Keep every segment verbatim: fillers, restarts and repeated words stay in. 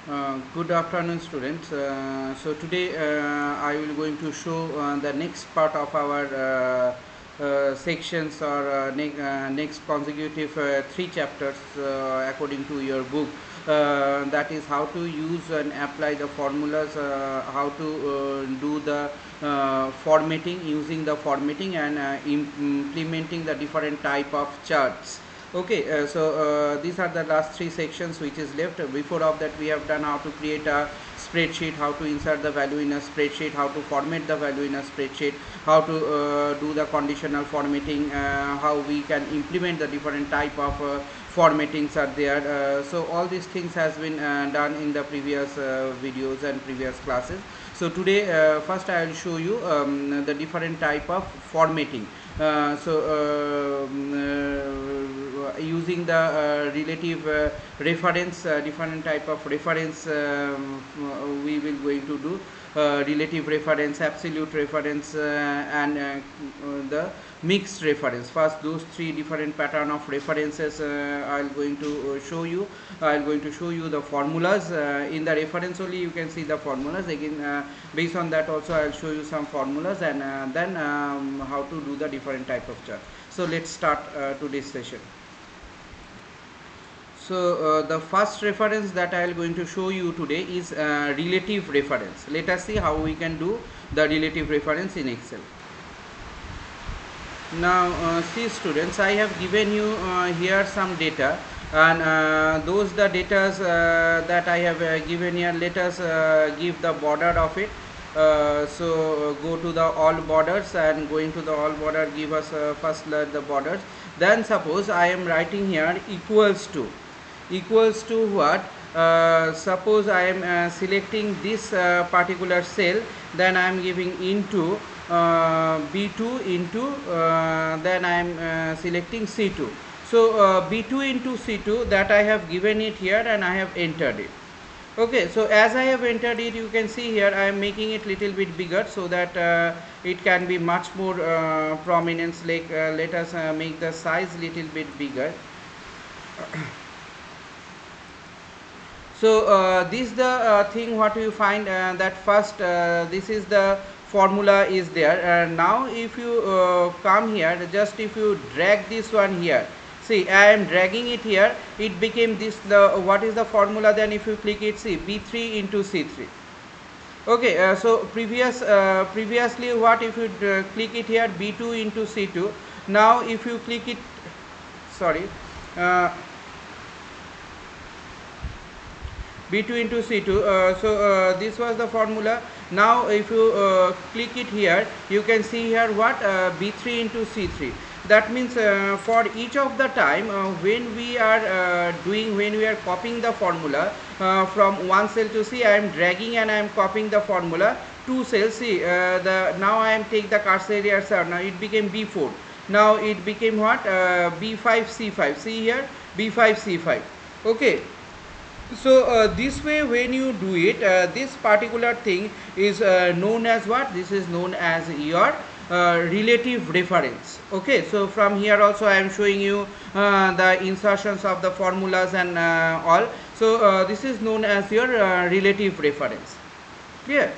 Uh, good afternoon, students. Uh, so today uh, I will going to show uh, the next part of our uh, uh, sections or uh, ne- uh, next consecutive uh, three chapters uh, according to your book. Uh, that is how to use and apply the formulas, uh, how to uh, do the uh, formatting, using the formatting and uh, im- implementing the different type of charts. Okay, uh, so uh, these are the last three sections which is left. Before of that we have done how to create a spreadsheet, how to insert the value in a spreadsheet, how to format the value in a spreadsheet, how to uh, do the conditional formatting, uh, how we can implement the different type of uh, formattings are there. Uh, so all these things has been uh, done in the previous uh, videos and previous classes. So today uh, first I will show you um, the different type of formatting. Uh, so um, uh, using the uh, relative uh, reference, uh, different type of reference um, we will going to do. Uh, relative reference, absolute reference, uh, and uh, the mixed reference. First those three different pattern of references uh, I'll going to show you. I'll going to show you the formulas. Uh, in the reference only you can see the formulas. Again uh, based on that also I'll show you some formulas, and uh, then um, how to do the different type of chart. So let's start uh, today's session. So uh, the first reference that I am going to show you today is uh, relative reference. Let us see how we can do the relative reference in Excel. Now uh, see students, I have given you uh, here some data, and uh, those the data uh, that I have uh, given here. Let us uh, give the border of it. Uh, so uh, go to the all borders, and going to the all border give us uh, first let the borders. Then suppose I am writing here equals to equals to what. Uh, suppose I am uh, selecting this uh, particular cell, then I am giving into uh, B two into uh, then I am uh, selecting C two. So uh, B two into C two, that I have given it here and I have entered it. Okay, so as I have entered it, you can see here I am making it little bit bigger, so that uh, it can be much more uh, prominence. Like uh, let us uh, make the size little bit bigger. So uh, this the uh, thing what you find, uh, that first uh, this is the formula is there. Uh, now if you uh, come here, just if you drag this one here, see I am dragging it here, it became this the what is the formula. Then if you click it, see B three into C three. Okay, uh, so previous uh, previously what if you uh, click it here, B two into C two. Now if you click it, sorry, uh, B two into C two. Uh, so uh, this was the formula. Now if you uh, click it here, you can see here what, uh, B three into C three. That means uh, for each of the time uh, when we are uh, doing, when we are copying the formula uh, from one cell to C, I am dragging and I am copying the formula. Two cells, see uh, the now I am take the cursor here, sir. Now it became B four. Now it became what, uh, B five C five. See here, B five C five. Okay. So uh, this way when you do it, uh, this particular thing is uh, known as what, this is known as your uh, relative reference. Okay, so from here also I am showing you uh, the insertions of the formulas and uh, all. So uh, this is known as your uh, relative reference. Clear?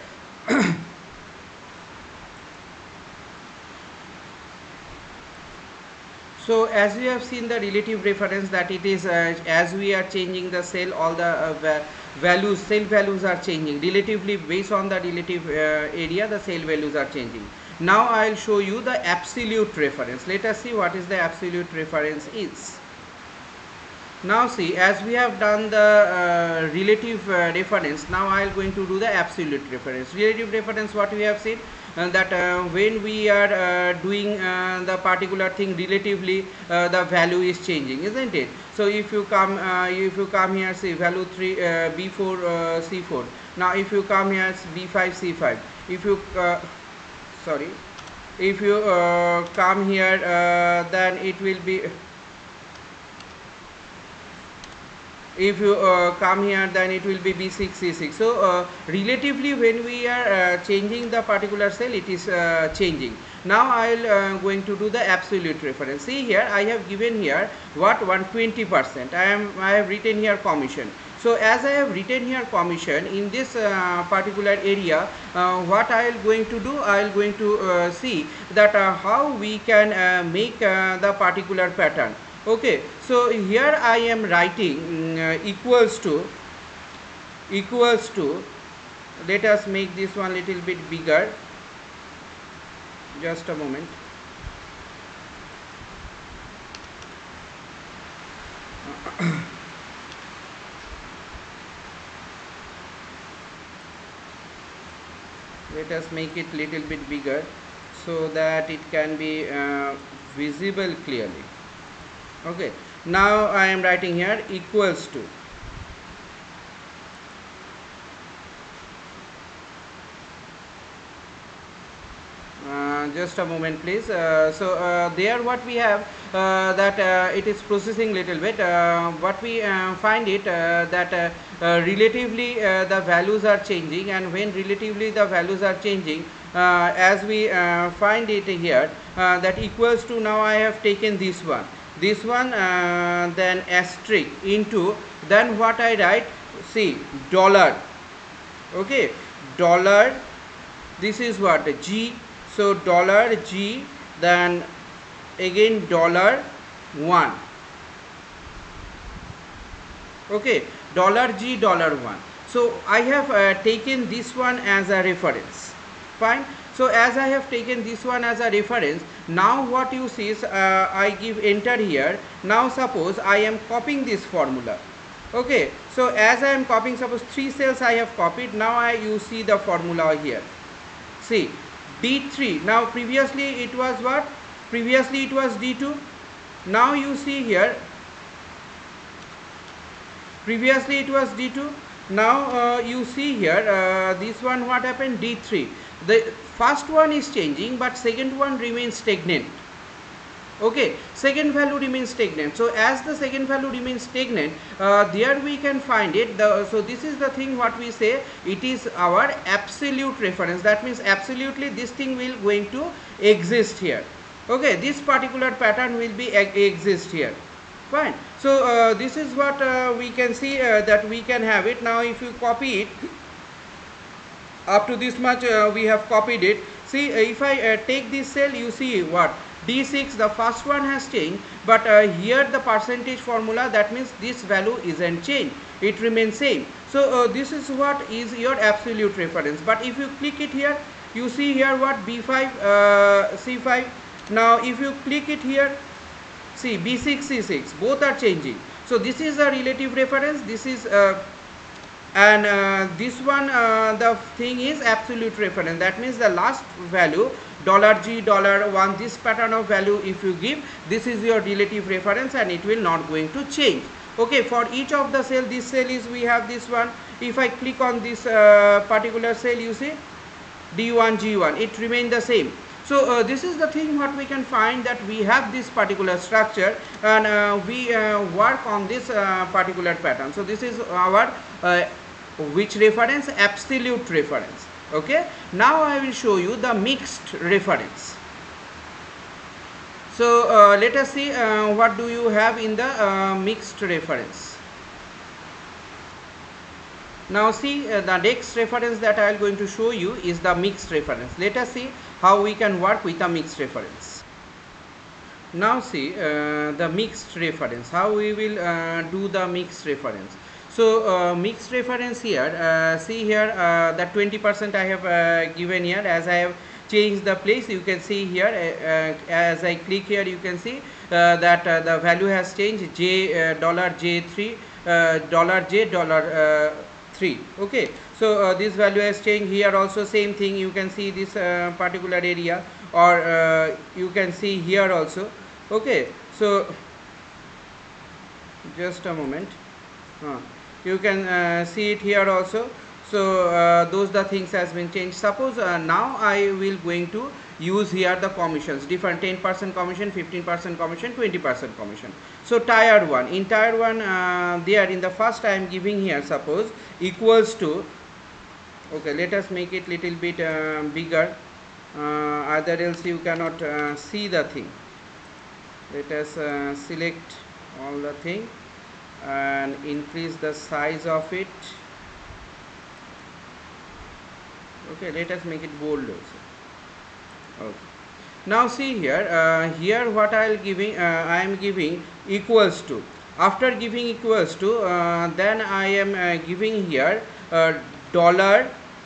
So as we have seen the relative reference, that it is uh, as we are changing the cell, all the uh, va values, cell values are changing relatively based on the relative uh, area, the cell values are changing. Now I will show you the absolute reference. Let us see what is the absolute reference is. Now see, as we have done the uh, relative uh, reference, now I am going to do the absolute reference. Relative reference, what we have seen, uh, that uh, when we are uh, doing uh, the particular thing relatively, uh, the value is changing, isn't it? So if you come uh, if you come here, see value three, uh, B four uh, C four. Now if you come here, B five C five. If you uh, sorry if you uh, come here, uh, then it will be, if you uh, come here, then it will be B six C six. So uh, relatively when we are uh, changing the particular cell, it is uh, changing. Now I will uh, going to do the absolute reference. See here I have given here what, one hundred twenty percent. I am I have written here commission. So as I have written here commission in this uh, particular area, uh, what I am going to do, I am going to uh, see that uh, how we can uh, make uh, the particular pattern. Okay, so here I am writing uh, equals to equals to let us make this one little bit bigger, just a moment. Let us make it little bit bigger so that it can be uh, visible clearly. Okay, now I am writing here equals to uh, just a moment please. Uh, so uh, there what we have uh, that uh, it is processing little bit. Uh, what we uh, find it uh, that uh, uh, relatively uh, the values are changing, and when relatively the values are changing, uh, as we uh, find it here uh, that equals to, now I have taken this one this one uh, then asterisk into, then what I write, see, dollar. Okay, dollar, this is what G, so dollar G, then again dollar one. Okay, dollar G, dollar one. So I have uh, taken this one as a reference. Fine. So as I have taken this one as a reference, now what you see is uh, I give enter here. Now suppose I am copying this formula. Okay, so as I am copying, suppose three cells I have copied. Now I you see the formula here. See, D three. Now previously it was what? Previously it was D two. Now you see here, previously it was D two. Now uh, you see here uh, this one, what happened, D three. The first one is changing but second one remains stagnant. Okay, second value remains stagnant. So as the second value remains stagnant, uh, there we can find it. The, so this is the thing what we say, it is our absolute reference. That means absolutely this thing will going to exist here. Okay, this particular pattern will be exist here. Fine. So uh, this is what uh, we can see uh, that we can have it. Now if you copy it, up to this much uh, we have copied it. See, uh, if I uh, take this cell, you see what, D six, the first one has changed, but uh, here the percentage formula, that means this value isn't changed, it remains same. So uh, this is what is your absolute reference. But if you click it here, you see here what, B five, uh, C five. Now if you click it here, see, B six, C six, both are changing. So this is a relative reference, this is uh, and uh, this one uh, the thing is absolute reference. That means the last value, dollar G, dollar one, this pattern of value if you give, this is your relative reference and it will not going to change. Okay, for each of the cell, this cell is, we have this one. If I click on this uh, particular cell, you see D one, G one, it remain the same. So uh, this is the thing what we can find, that we have this particular structure and uh, we uh, work on this uh, particular pattern. So this is our uh, which reference, absolute reference. Okay, now I will show you the mixed reference. So uh, let us see uh, what do you have in the uh, mixed reference. Now see, uh, the next reference that I am going to show you is the mixed reference. Let us see how we can work with a mixed reference. Now see uh, the mixed reference, how we will uh, do the mixed reference. So uh, mixed reference here, uh, see here uh, that twenty percent I have uh, given here. As I have changed the place, you can see here uh, uh, as I click here, you can see uh, that uh, the value has changed, J uh, dollar J three, uh, dollar J, dollar uh, three. Okay, so uh, this value has changed. Here also same thing, you can see this uh, particular area, or uh, you can see here also. Okay, so just a moment, uh, you can uh, see it here also. So uh, those the things has been changed. Suppose uh, now I will going to use here the commissions, different ten percent commission, fifteen percent commission, twenty percent commission. So tier one, in tier one uh, there in the first I am giving here, suppose equals to, okay, let us make it little bit uh, bigger, uh, other else you cannot uh, see the thing. Let us uh, select all the thing. and increase the size of it. Okay, let us make it bold also. Okay, now see here, uh, here what I'll giving, uh, I am giving equals to. After giving equals to, uh, then I am uh, giving here uh, dollar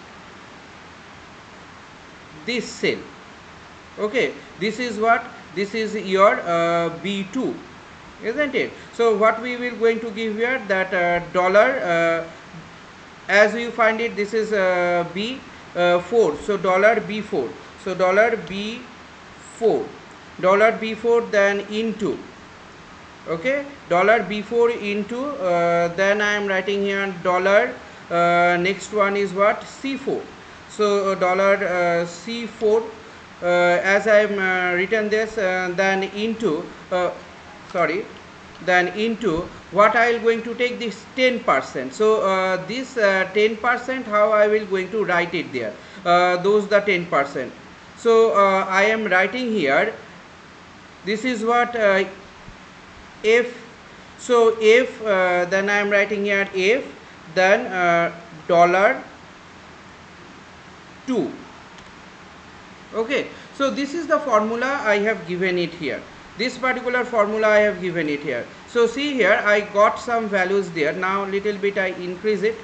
this cell. Okay, this is what, this is your uh, B two, isn't it? So what we will going to give here, that uh, dollar uh, as you find it, this is uh, B four, so dollar B four, so dollar B four, dollar B four, then into, okay, dollar B four into, uh, then I am writing here dollar, uh, next one is what, C four, so uh, dollar uh, C four, uh, as I am uh, written this, uh, then into, uh, sorry, then into what I will going to take this ten percent. So uh, this uh, ten percent, how I will going to write it there, uh, those the ten percent. So uh, I am writing here, this is what uh, F, so F, uh, then I am writing here F, then uh, dollar two. Okay, so this is the formula I have given it here. This particular formula I have given it here. So see here, I got some values there. Now little bit I increase it.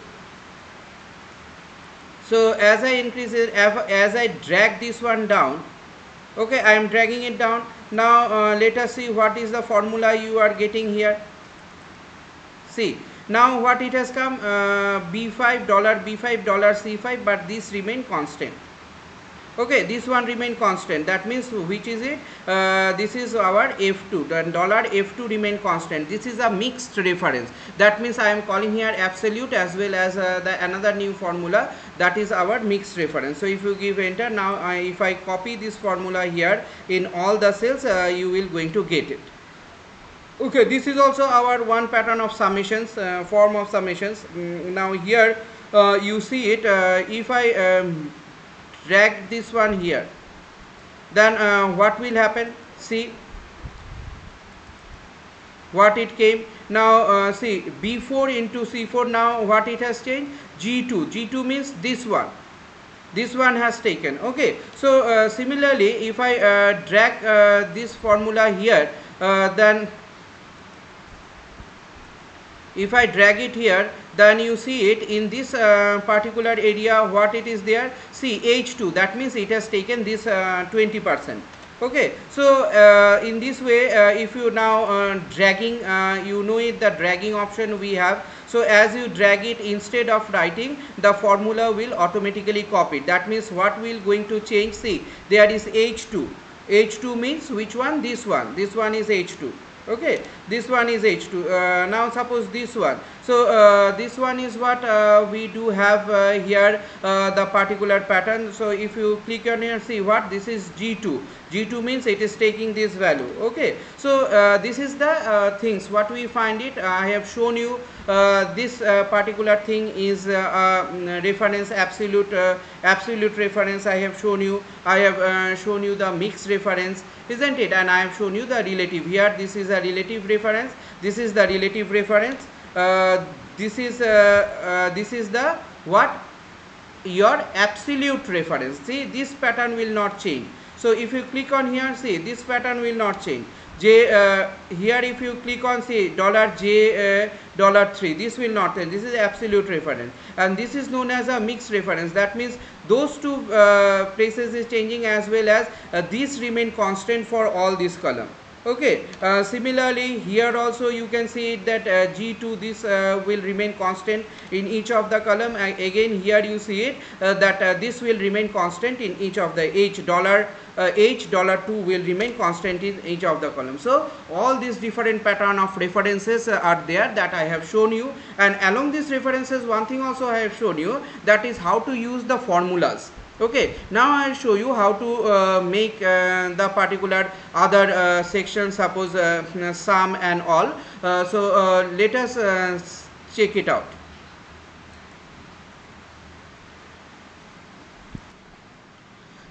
So as I increase it, as I drag this one down, okay, I am dragging it down. Now uh, let us see what is the formula you are getting here. See, now what it has come, uh, B five, dollar B five, dollar C five, but this remain constant. Okay, this one remain constant, that means which is it, uh, this is our F two, then dollar F two remain constant. This is a mixed reference, that means I am calling here absolute as well as uh, the another new formula, that is our mixed reference. So if you give enter, now I, if I copy this formula here in all the cells, uh, you will going to get it. Okay, this is also our one pattern of summations, uh, form of summations. Mm, now here uh, you see it, uh, if I um, drag this one here, then uh, what will happen, see what it came. Now uh, see, B four into C four, now what it has changed, G two, G two means this one, this one has taken. Okay, so uh, similarly if I uh, drag uh, this formula here, uh, then if I drag it here, then you see it in this uh, particular area, what it is there, see H two, that means it has taken this uh, twenty percent. Okay, so uh, in this way, uh, if you now uh, dragging, uh, you know it, the dragging option we have. So as you drag it, instead of writing, the formula will automatically copy. That means what will going to change, see there is H two, H two means which one, this one, this one is H two. Okay, this one is H two. Uh, now suppose this one, so uh, this one is what uh, we do have uh, here, uh, the particular pattern. So if you click on here, see what, this is G two, G two means it is taking this value. Okay, so uh, this is the uh, things what we find it. I have shown you uh, this uh, particular thing is uh, uh, reference, absolute uh, absolute reference I have shown you. I have uh, shown you the mixed reference, isn't it, and I have shown you the relative. Here this is a relative reference, this is the relative reference, uh, this is uh, uh, this is the what, your absolute reference. See, this pattern will not change. So if you click on here, see this pattern will not change. J uh, here if you click on, say dollar J uh, dollar three, this will not change. This is absolute reference, and this is known as a mixed reference. That means those two uh, places is changing, as well as uh, these remain constant for all this column. Okay, uh, similarly here also you can see that uh, G two, this uh, will remain constant in each of the column. Uh, again here you see it uh, that uh, this will remain constant in each of the H dollar uh, H dollar two will remain constant in each of the column. So all these different pattern of references uh, are there that I have shown you, and along these references one thing also I have shown you, that is how to use the formulas. Okay, now I will show you how to uh, make uh, the particular other uh, section, suppose uh, sum and all. Uh, so uh, let us uh, check it out.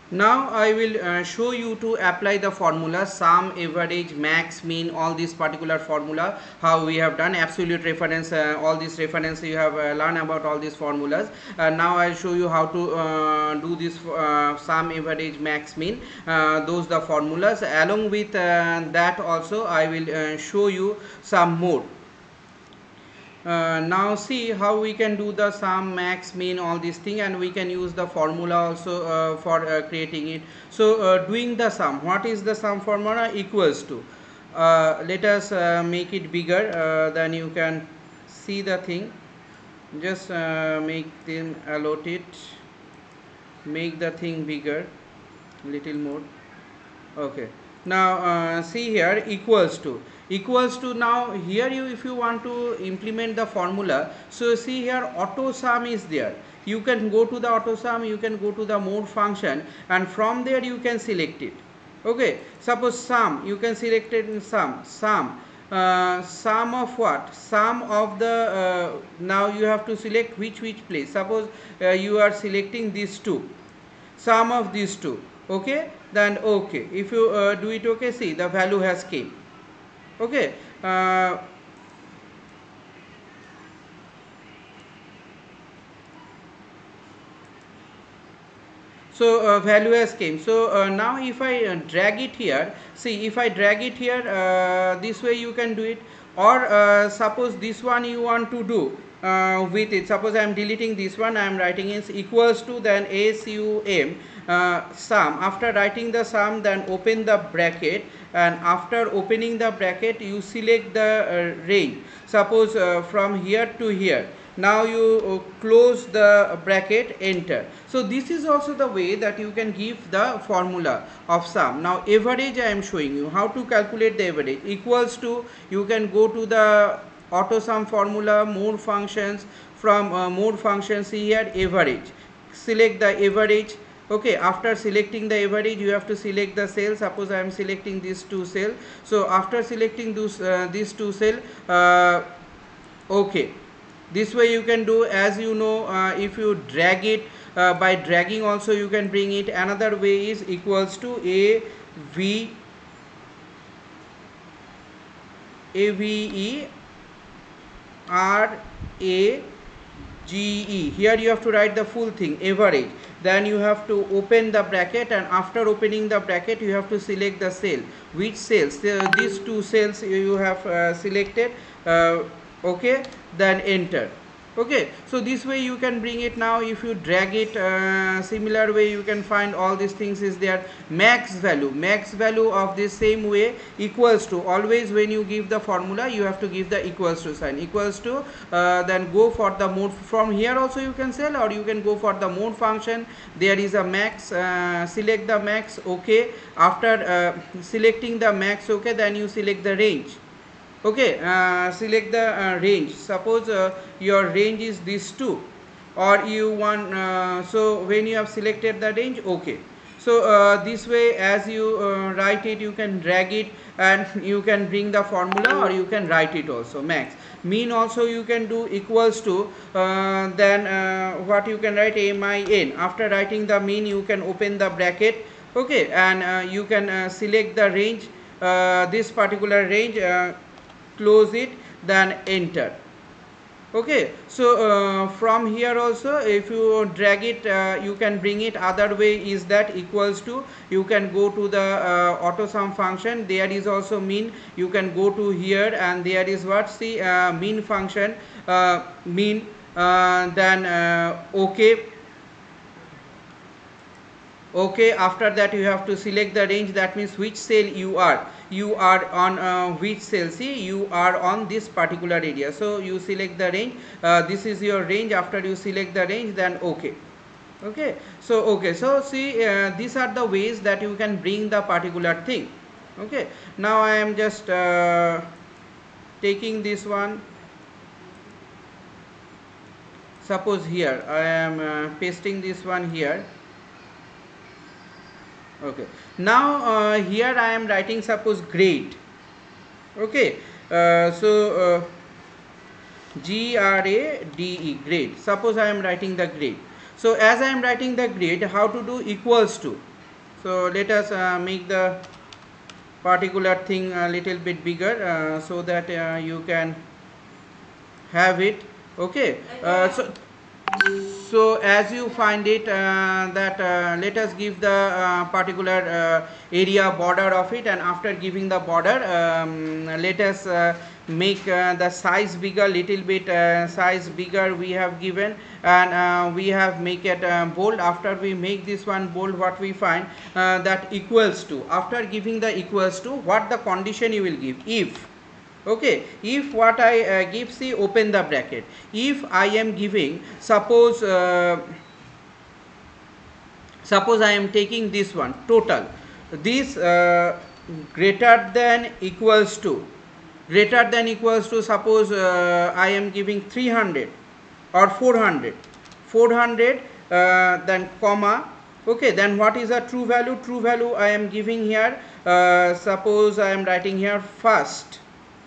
Now I will uh, show you to apply the formula sum, average, max, mean, all these particular formula, how we have done absolute reference, uh, all these reference you have uh, learned about all these formulas. Uh, now I will show you how to uh, do this uh, sum, average, max, mean, uh, those the formulas. Along with uh, that also I will uh, show you some more. Uh, now see how we can do the sum, max, mean, all these thing, and we can use the formula also uh, for uh, creating it. So uh, doing the sum, what is the sum formula? Equals to, uh, let us uh, make it bigger, uh, then you can see the thing. Just uh, make them allot it, make the thing bigger, little more. Okay, now uh, see here, equals to, equals to, now here you, if you want to implement the formula, so see here auto sum is there. You can go to the auto sum, you can go to the mode function, and from there you can select it. Okay, suppose sum, you can select it in sum, sum, uh, sum of what, sum of the, uh, now you have to select which which place. Suppose uh, you are selecting these two, sum of these two, okay, then okay, if you uh, do it, okay, see the value has came. Okay, uh, so uh, value has came. So uh, now if I uh, drag it here, see if I drag it here, uh, this way you can do it. Or uh, suppose this one you want to do uh, with it, suppose I am deleting this one, I am writing is equals to, then sum, uh, sum. After writing the sum, then open the bracket, and after opening the bracket you select the uh, range. Suppose uh, from here to here, now you uh, close the bracket, enter. So this is also the way that you can give the formula of sum. Now average I am showing you how to calculate the average. Equals to, you can go to the auto sum formula, mode functions, from uh, mode functions, see here average, select the average. Okay, after selecting the average you have to select the cell. Suppose I am selecting these two cell, so after selecting those uh, these two cell, uh, okay, this way you can do. As you know, uh, if you drag it, uh, by dragging also you can bring it. Another way is equals to a v a v e r a g e, here you have to write the full thing, average. Then you have to open the bracket, and after opening the bracket you have to select the cell, which cells, uh, these two cells you have uh, selected, uh, okay, then enter. Okay, so this way you can bring it. Now if you drag it, uh, similar way you can find all these things is there. Max value, max value of this same way, equals to, always when you give the formula you have to give the equals to sign, equals to, uh, then go for the mode. From here also you can sell, or you can go for the mode function, there is a max, uh, select the max, okay. After uh, selecting the max, okay, then you select the range. Okay, uh, select the uh, range. Suppose uh, your range is this two, or you want, uh, so when you have selected the range, okay, so uh, this way as you uh, write it, you can drag it and you can bring the formula, or you can write it also. Max, mean also you can do equals to, uh, then uh, what you can write, min. After writing the mean you can open the bracket, okay, and uh, you can uh, select the range, uh, this particular range, uh, close it, then enter. Okay, so uh, from here also if you drag it, uh, you can bring it. Other way is that equals to, you can go to the uh, auto sum function, there is also mean, you can go to here, and there is what, see, uh, mean function, uh, mean, uh, then uh, okay. Okay, after that you have to select the range, that means which cell you are, you are on uh, which cell, see you are on this particular area, so you select the range, uh, this is your range. After you select the range, then okay. Okay, so okay, so see, uh, these are the ways that you can bring the particular thing. Okay, now I am just uh, taking this one. Suppose here I am uh, pasting this one here. Okay, now uh, here I am writing, suppose grade. Okay, uh, so uh, G R A D E, grade. Suppose I am writing the grade. So as I am writing the grade, how to do, equals to. So let us uh, make the particular thing a little bit bigger uh, so that uh, you can have it. Okay, uh, so so as you find it uh, that uh, let us give the uh, particular uh, area border of it, and after giving the border um, let us uh, make uh, the size bigger, little bit uh, size bigger we have given, and uh, we have make it uh, bold. After we make this one bold, what we find uh, that equals to, after giving the equals to, what the condition you will give, if, okay, if what I uh, give, see, open the bracket, if I am giving, suppose uh, suppose I am taking this one total, this uh, greater than equals to, greater than equals to, suppose uh, I am giving three hundred or four hundred, four hundred uh, then comma, okay, then what is the true value, true value I am giving here, uh, suppose I am writing here first,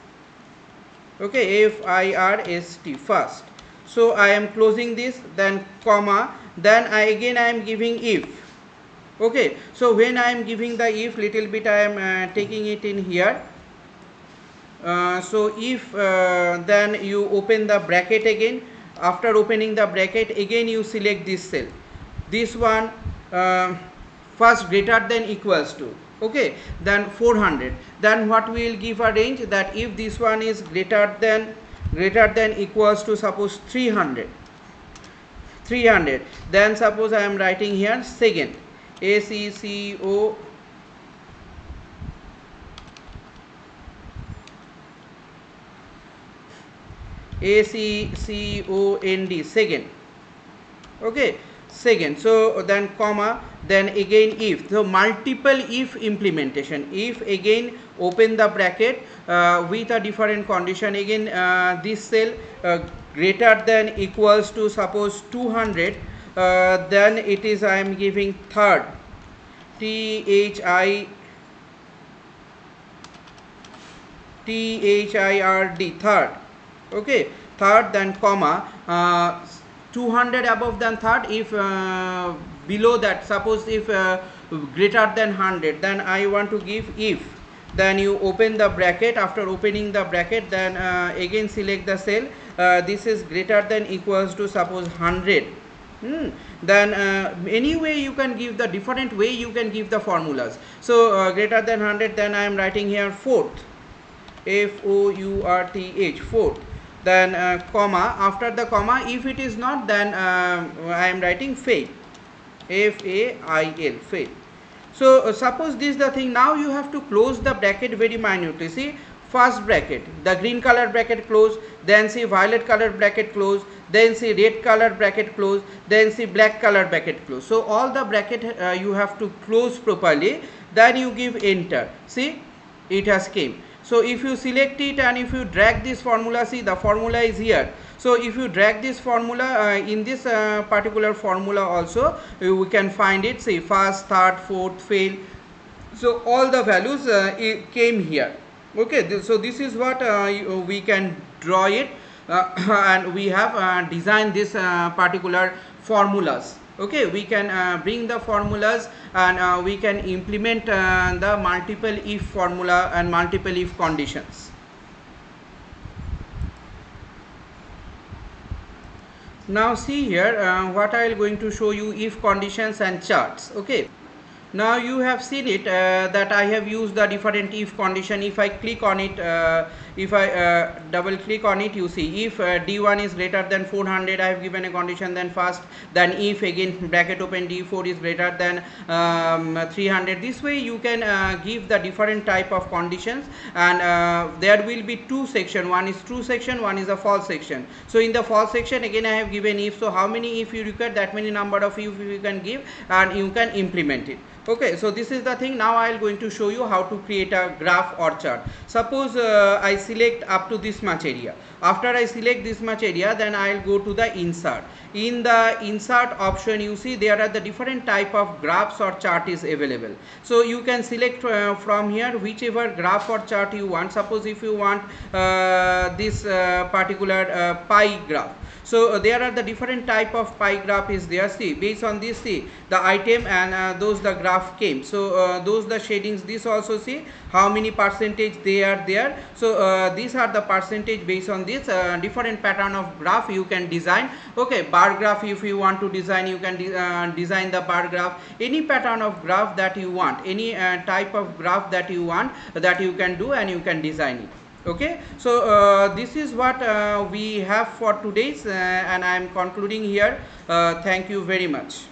okay, F I R S T, first. So I am closing this, then comma, then I again I am giving if, okay. So when I am giving the if, little bit I am uh, taking it in here. Uh, so if uh, then you open the bracket again, after opening the bracket again you select this cell, this one uh, first greater than equals to, okay, then four hundred, then what we will give a range, that if this one is greater than greater than equals to, suppose three hundred, three hundred, then suppose I am writing here second, S E C O A C C O N D, second, okay, second. So then comma, then again if, so multiple if implementation, if again open the bracket uh, with a different condition, again uh, this cell uh, greater than equals to, suppose two hundred, uh, then it is I am giving third, T H I T H I R D, third, okay, third, then comma, uh, two hundred above than third, if uh, below that, suppose if uh, greater than one hundred, then I want to give if, then you open the bracket, after opening the bracket, then uh, again select the cell, uh, this is greater than equals to, suppose one hundred. Hmm. Then uh, anyway you can give the different way, you can give the formulas. So uh, greater than one hundred, then I am writing here fourth, F O U R T H, fourth, then uh, comma, after the comma if it is not, then uh, I am writing fail, F A I L, fail. So uh, suppose this is the thing, now you have to close the bracket very minutely. See, first bracket, the green color bracket close, then see violet color bracket close, then see red color bracket close, then see black color bracket close. So all the bracket uh, you have to close properly, then you give enter. See, it has came. So if you select it and if you drag this formula, see the formula is here. So if you drag this formula uh, in this uh, particular formula also uh, we can find it, say first, third, fourth, fail. So all the values uh, came here, okay. This, so this is what uh, we can draw it uh, and we have uh, designed this uh, particular formulas, okay. We can uh, bring the formulas and uh, we can implement uh, the multiple if formula and multiple if conditions. Now see here uh, what I am going to show you, if conditions and charts, okay. Now you have seen it uh, that I have used the different if condition. If I click on it, uh, if I uh, double click on it, you see if uh, D one is greater than four hundred, I have given a condition, then first, then if again bracket open D four is greater than um, three hundred. This way you can uh, give the different type of conditions, and uh, there will be two section, one is true section, one is a false section. So in the false section again I have given if, so how many if you require, that many number of if you can give and you can implement it. Okay, so this is the thing. Now I am going to show you how to create a graph or chart. Suppose uh, I select up to this much area. After I select this much area, then I will go to the insert. In the insert option, you see there are the different type of graphs or chart is available. So you can select uh, from here whichever graph or chart you want. Suppose if you want uh, this uh, particular uh, pie graph. So uh, there are the different type of pie graph is there. See, based on this, see the item and uh, those the graph came. So uh, those the shadings, this also see how many percentage they are there. So uh, these are the percentage based on this uh, different pattern of graph you can design. Okay, bar graph if you want to design, you can de uh, design the bar graph. Any pattern of graph that you want, any uh, type of graph that you want, that you can do and you can design it. Okay, so uh, this is what uh, we have for today's uh, and I am concluding here. Uh, thank you very much.